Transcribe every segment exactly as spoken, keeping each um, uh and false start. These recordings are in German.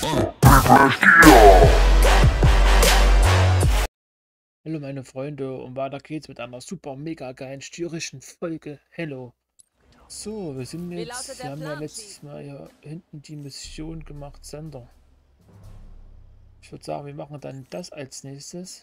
Hallo meine Freunde und weiter geht's mit einer super mega geilen störischen Folge. Hello. So, wir sind jetzt, wir haben ja letztes Mal hier hinten die Mission gemacht, Sender. Ich würde sagen, wir machen dann das als nächstes.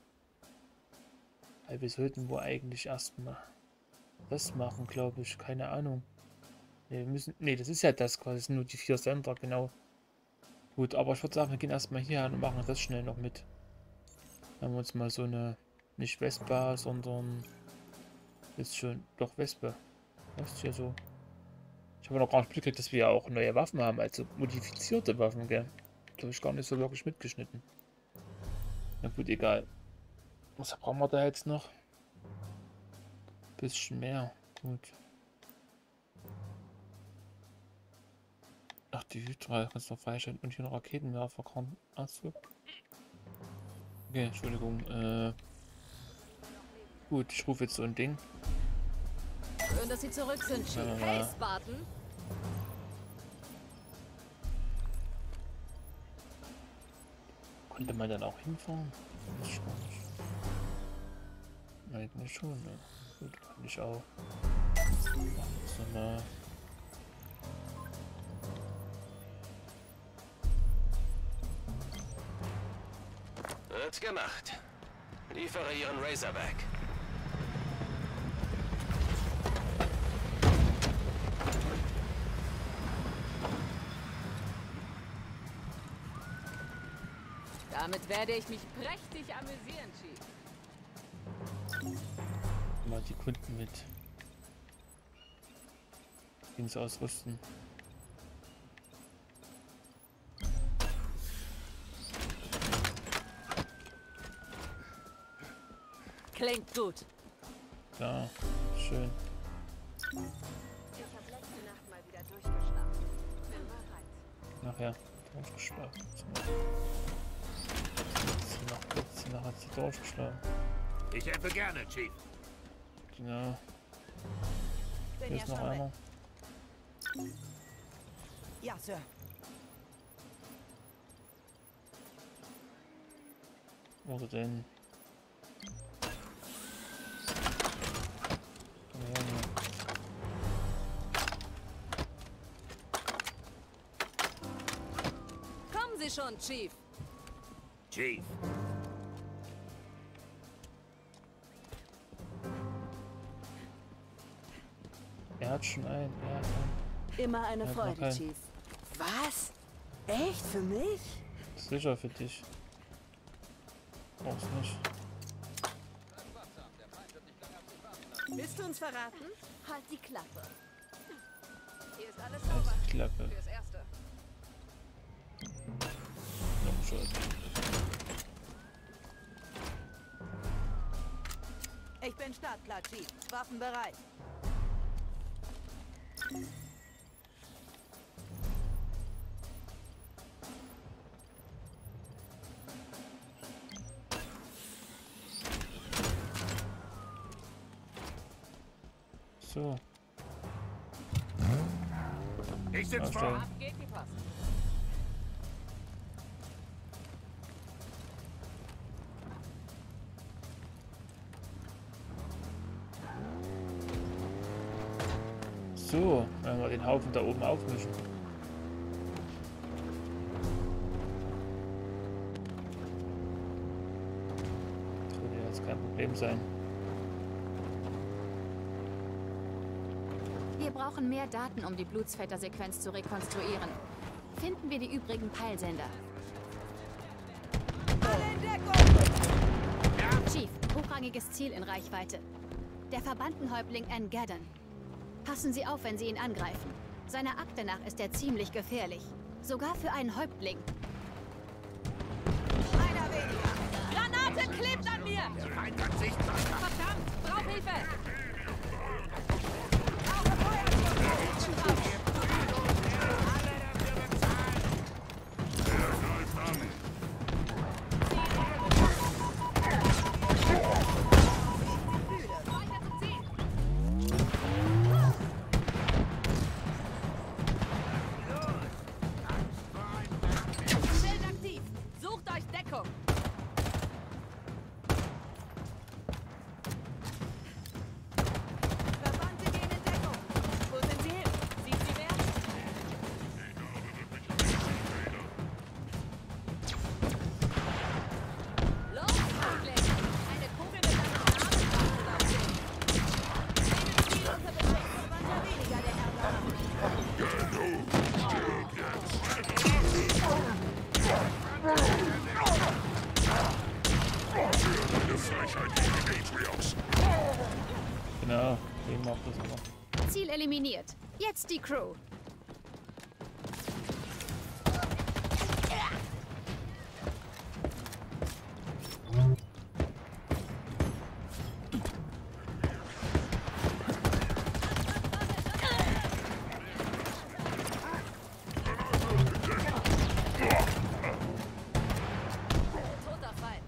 Weil wir sollten wohl eigentlich erstmal das machen, glaube ich. Keine Ahnung. Ne, wir müssen. Ne, das ist ja das quasi, das sind nur die vier Sender, genau. Gut, aber ich würde sagen, wir gehen erstmal hier an und machen das schnell noch mit. Haben wir uns mal so eine, nicht Vespa, sondern ist schon, doch Wespe. Das ist ja so. Ich habe noch gar nicht mitgekriegt, dass wir ja auch neue Waffen haben, also modifizierte Waffen, gell. Das habe ich gar nicht so wirklich mitgeschnitten. Na gut, egal. Was brauchen wir da jetzt noch? Bisschen mehr. Gut. Ach, die Hydra kannst du noch freischalten und hier noch Raketenwerfer kommen. Achso. Okay, Entschuldigung. Äh, gut, ich rufe jetzt so ein Ding. Schön, dass Sie zurück sind, Chief. Ja. Hey, Spartan. Konnte man dann auch hinfahren? Das ist gar nicht. Eigentlich schon, ne? Gut, kann ich auch. So, na. Wird's gemacht. Liefere Ihren Razorback. Damit werde ich mich prächtig amüsieren, Chief. Mal die Kunden mit. Gehen sie ausrüsten. Klingt gut. Ja, schön. Ich habe letzte Nacht mal wieder durchgeschlafen. Bin bereit. Nachher durchgeschlafen. Letzte Nacht hat sie durchgeschlafen. Ich helfe gerne, Chief. Genau. Bin Hier ja ist noch schon einer. weg. Ja, Sir. Oder den. Komm her, hier. Kommen Sie schon, Chief. Chief. Er hat schon einen. Er hat einen. Immer eine Ja, Freude, okay. Chief. Was? Echt? Für mich? Sicher für dich. Brauchst nicht. Willst du uns verraten? Halt die Klappe. Hier ist alles Das sauber. ist die Klappe. Fürs Erste. Noch schon. Ich bin startklar, Chief. Waffen bereit. So. Ich sitze vor. Aufstellen. Ab geht die Post. So, wenn wir den Haufen da oben aufmischen. Das würde jetzt kein Problem sein. Wir brauchen mehr Daten, um die Blutsvettersequenz zu rekonstruieren. Finden wir die übrigen Peilsender. Chief, hochrangiges Ziel in Reichweite. Der Verbandenhäuptling Angaddon. Passen Sie auf, wenn Sie ihn angreifen. Seiner Akte nach ist er ziemlich gefährlich. Sogar für einen Häuptling. Einer weniger. Granate klebt an mir! Der Feind hat sichtbar. Verdammt! Brauch Hilfe! gemacht, das aber. Ziel eliminiert. Jetzt die Crew. Toter Feind.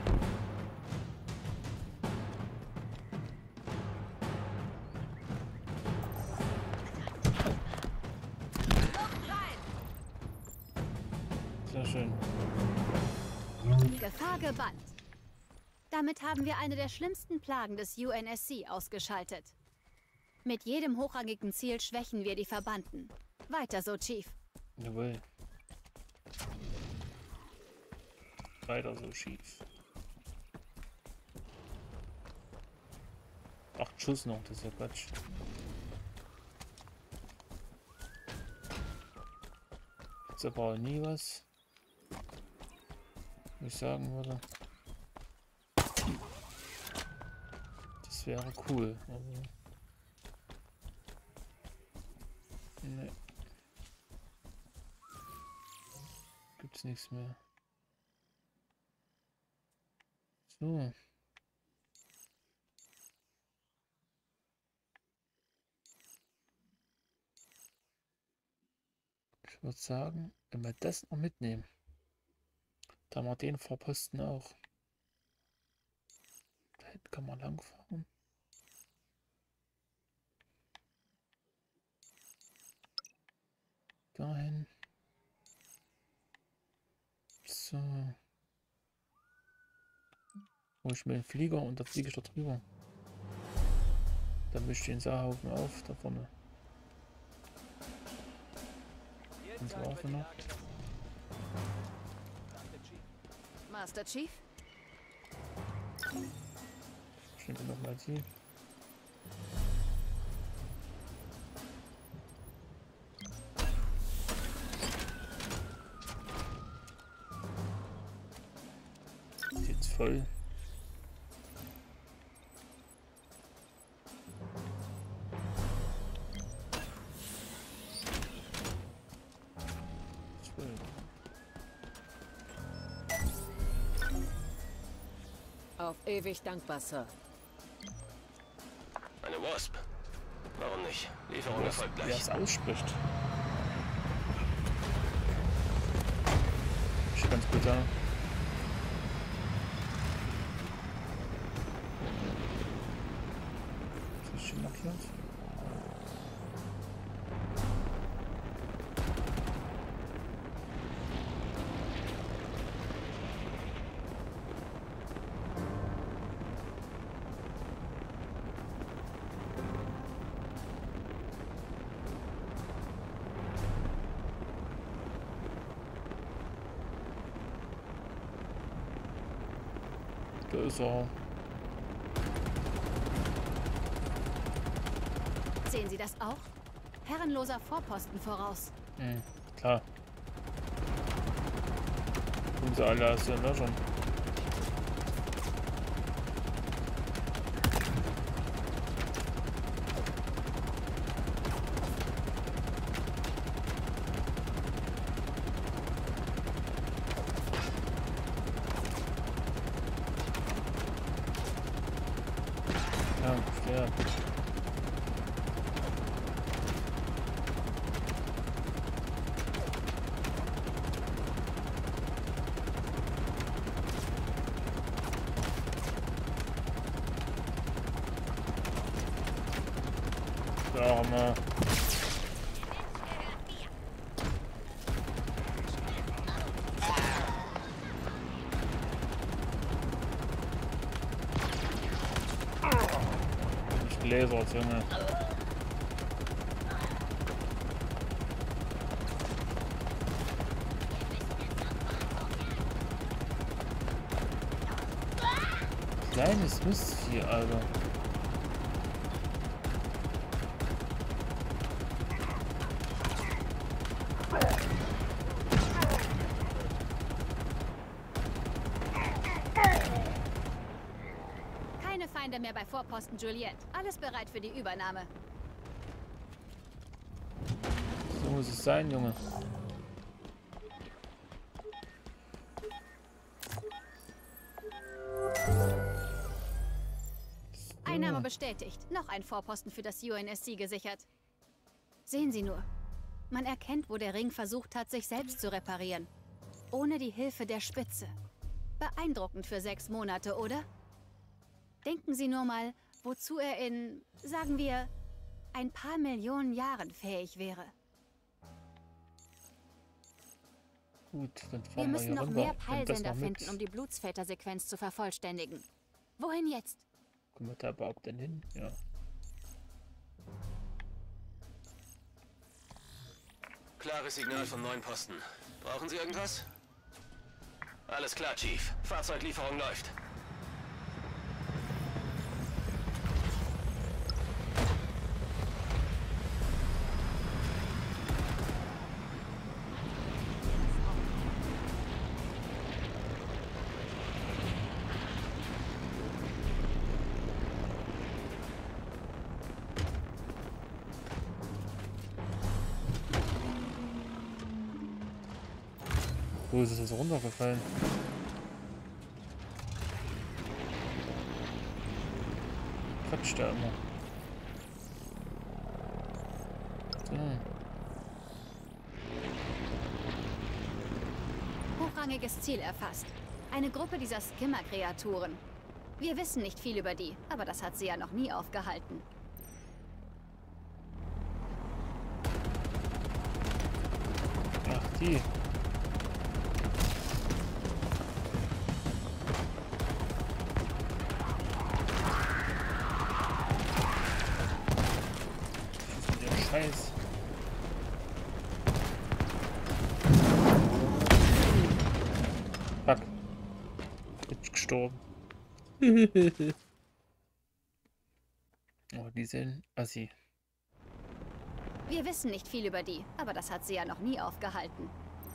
Sehr schön. Gefahr gebannt. Damit haben wir eine der schlimmsten Plagen des U N S C ausgeschaltet. Mit jedem hochrangigen Ziel schwächen wir die Verbannten. Weiter so, Chief. Jawohl. Weiter so schief. Acht Schuss noch, das ist ja Quatsch. Jetzt aber nie was. Wo ich sagen würde. Das wäre cool. Also. Ne. Gibt's nichts mehr. So. Ich würde sagen, wenn wir das noch mitnehmen, dann haben wir den Vorposten auch. Da hinten kann man lang fahren. Dahin. So. Hol ich mir den Flieger und da fliege ich da drüber. Dann mische ich den Saarhaufen auf, da vorne. Und so Waffe noch. Master Chief? Schnell nochmal die. Ist jetzt voll. Auf ewig dankbar, Sir. Eine Wasp. Warum nicht? Lieferung erfolgt Wer gleich. es ausspricht. Ist ganz gut da. Ist das schon markiert? Da ist er. Sehen Sie das auch? Herrenloser Vorposten voraus. Hm, klar. Unser aller ist ja da schon. Ja, ja. Da haben wir. Nicht gelasert, Junge. Kleines Mistvieh, Alter. Keine Feinde Feinde mehr bei Vorposten Juliet. Alles bereit für die Übernahme. So muss es sein, Junge. Einnahme bestätigt. Noch ein Vorposten für das U N S C gesichert. Sehen Sie nur. Man erkennt, wo der Ring versucht hat, sich selbst zu reparieren. Ohne die Hilfe der Spitze. Beeindruckend für sechs Monate, oder? Denken Sie nur mal, wozu er in, sagen wir, ein paar Millionen Jahren fähig wäre. Gut, dann fahren Wir wir müssen hier noch runter. mehr Nimmt das Peilsender noch mit. finden, um die Blutsväter-Sequenz zu vervollständigen. Wohin jetzt? Kommen wir da überhaupt denn hin? Ja. Klares Signal von neuen Posten. Brauchen Sie irgendwas? Alles klar, Chief. Fahrzeuglieferung läuft. Wo ist es jetzt runtergefallen? Quatsch da immer. So. Hochrangiges Ziel erfasst. Eine Gruppe dieser Skimmer-Kreaturen. Wir wissen nicht viel über die, aber das hat sie ja noch nie aufgehalten. Ach, die. Scheiß. Fuck. Jetzt gestorben. Oh, die sind assi. Wir wissen nicht viel über die, aber das hat sie ja noch nie aufgehalten.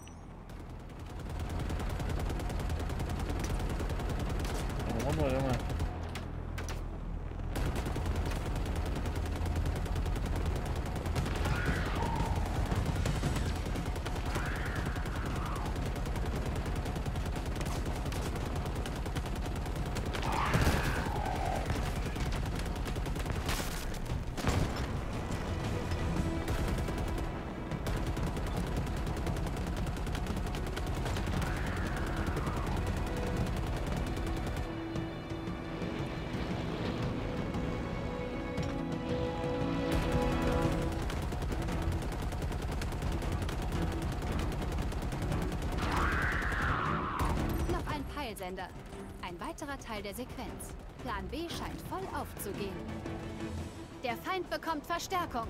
Komm runter, Junge. Sender. Ein weiterer Teil der Sequenz. Plan B scheint voll aufzugehen. Der Feind bekommt Verstärkung.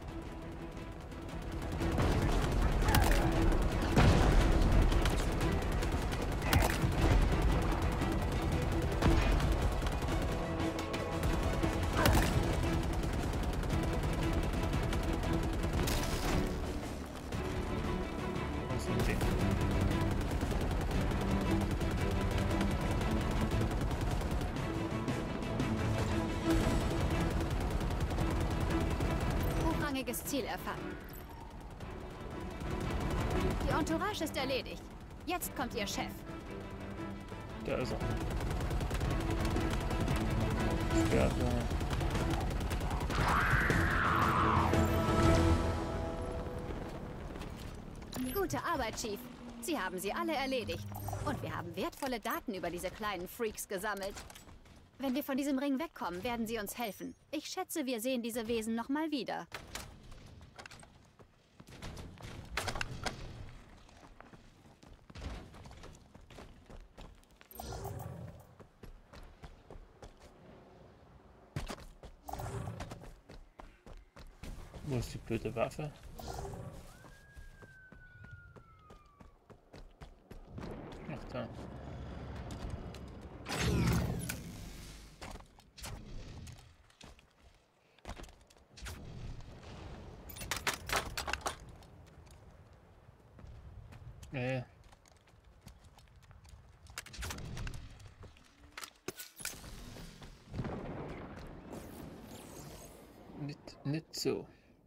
Was sind die? Hochrangiges Ziel erfahren. Die Entourage ist erledigt. Jetzt kommt Ihr Chef. Da ist er. Schwert, Junge. Gute Arbeit, Chief. Sie haben sie alle erledigt. Und wir haben wertvolle Daten über diese kleinen Freaks gesammelt. Wenn wir von diesem Ring wegkommen, werden sie uns helfen. Ich schätze, wir sehen diese Wesen noch mal wieder. Wo ist die blöde Waffe? Ach da. Nee. nicht so.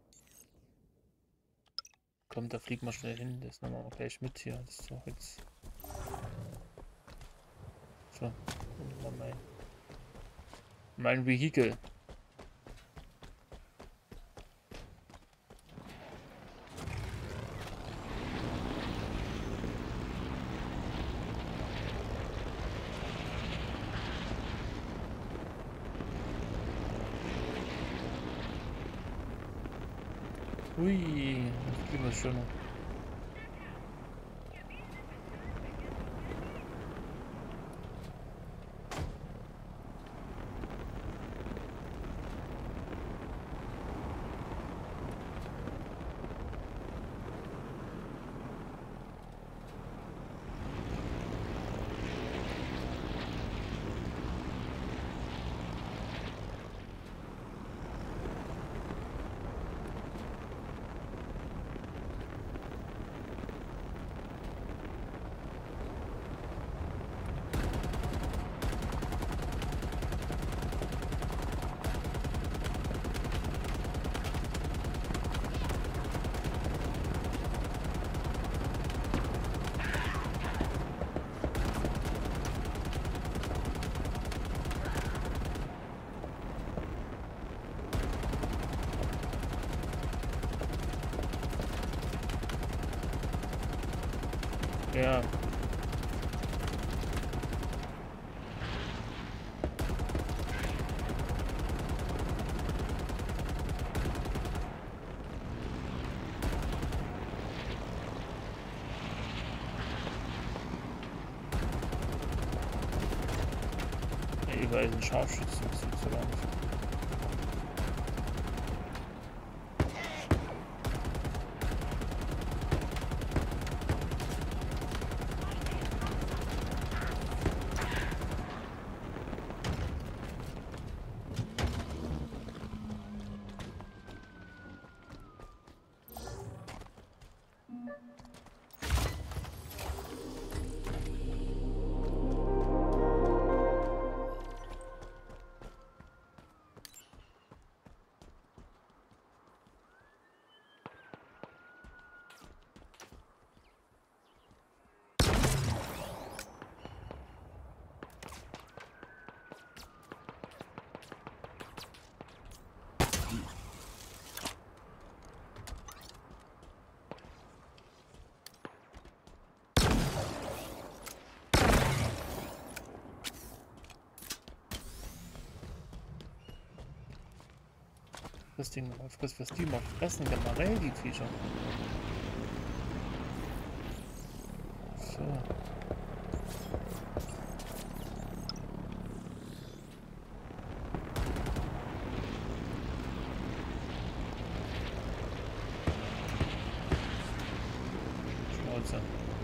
Komm, da fliegen wir schnell hin. Das nehmen wir gleich mit hier. Das ist doch jetzt. So, mein, mein Vehikel. Ui, das geht was schon. Ja. Ja, überall sind Scharfschützen, das gibt's ja gar nicht. Das Ding, was, was die mal fressen, generell die Viecher. So. Schnauze.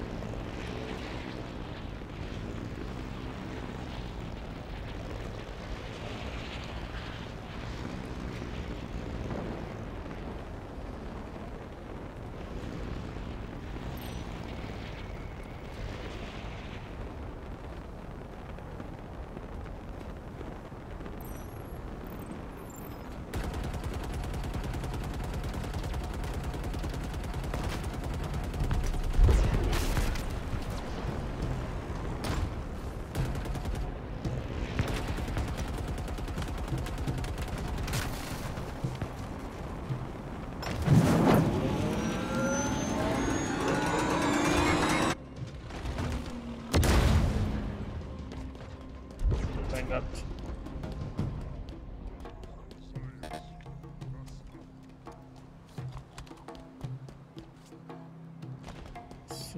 Gehabt. So.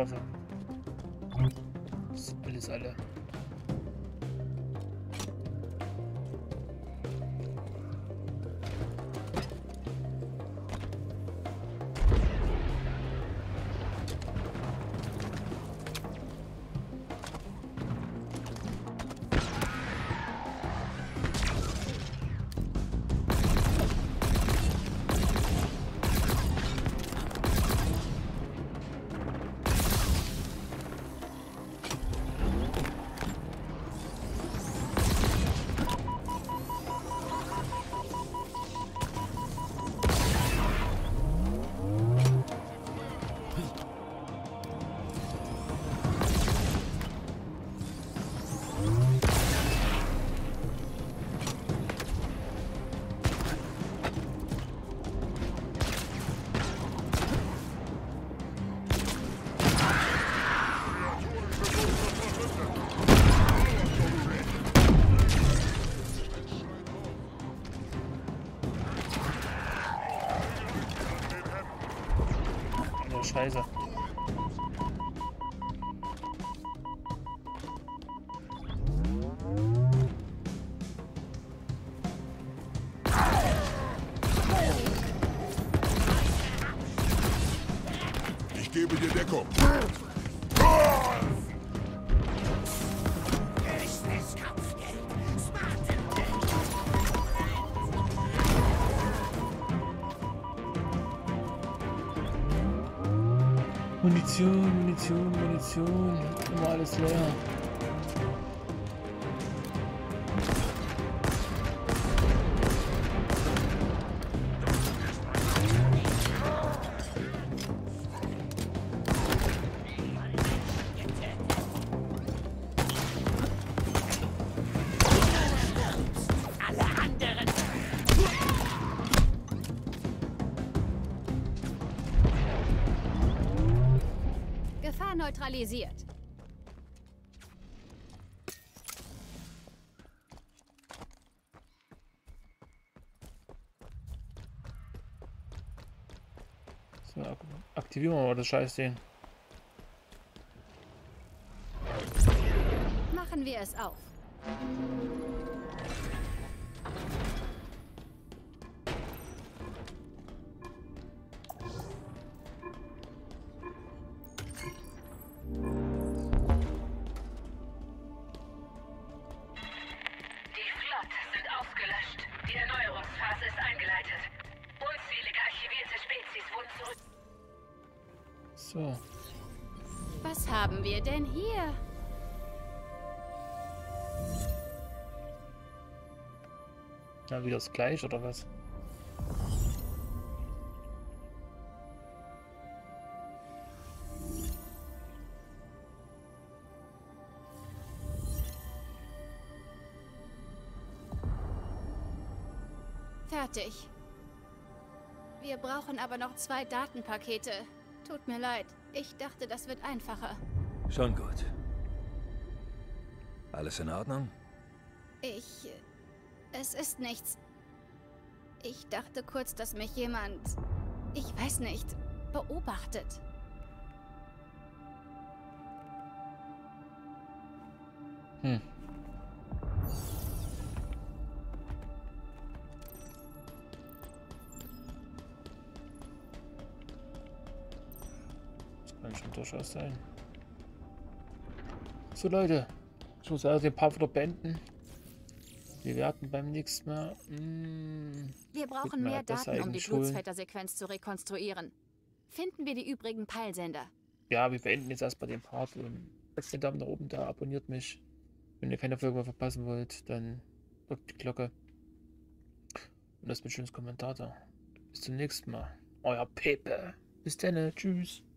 Waffe. Das ist alles alle. Scheiße. Ich gebe dir Deckung. Munition, Munition, Munition. Immer alles leer. Gefahr neutralisiert. So, aktivieren wir mal das Scheißding. Machen wir es auf. So. Was haben wir denn hier? Na, wieder das gleiche oder was? Fertig. Wir brauchen aber noch zwei Datenpakete. Tut mir leid. Ich dachte, das wird einfacher. Schon gut. Alles in Ordnung? Ich... Es ist nichts. Ich dachte kurz, dass mich jemand... Ich weiß nicht. Beobachtet. Hm. Kann schon durchaus sein. So Leute, ich muss also den Part wieder beenden. Wir werden beim nächsten Mal... Mh, wir brauchen mehr Daten, um die Blutsvettersequenz zu rekonstruieren. Finden wir die übrigen Peilsender. Ja, wir beenden jetzt erstmal den Part. Und lasst den Daumen nach oben da, abonniert mich. Wenn ihr keine Folge mehr verpassen wollt, dann drückt die Glocke. Und lasst mir ein schönes Kommentar da. Bis zum nächsten Mal. Euer Pepe. Bis dann, tschüss.